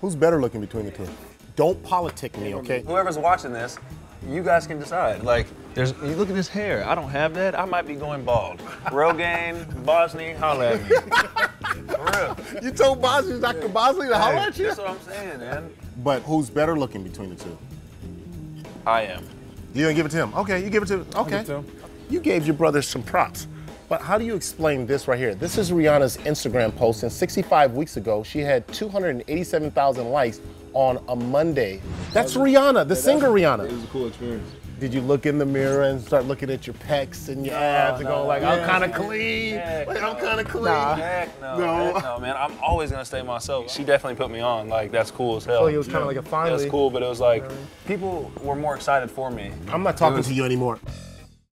Who's better looking between the two? Don't politic me, okay? Whoever's watching this, you guys can decide. Like, you look at this hair. I don't have that. I might be going bald. Rogaine, Bosny, holla at me. For real. You told Bosley, Dr. Bosley, to holler at you? That's what I'm saying, man. But who's better looking between the two? I am. You didn't give it to him. Okay, you give it to okay. You gave your brother some props. But how do you explain this right here? This is Rihanna's Instagram post, and 65 weeks ago, she had 287,000 likes on a Monday. That's Rihanna, the singer Rihanna. It was a cool experience. Did you look in the mirror and start looking at your pecs and your abs and going like, I'm kind of clean, I'm kind of clean? Heck no, man. I'm always gonna stay myself. She definitely put me on. Like, that's cool as hell. So it was kind of like a finally. That's cool, but it was like, people were more excited for me. I'm not talking to you anymore.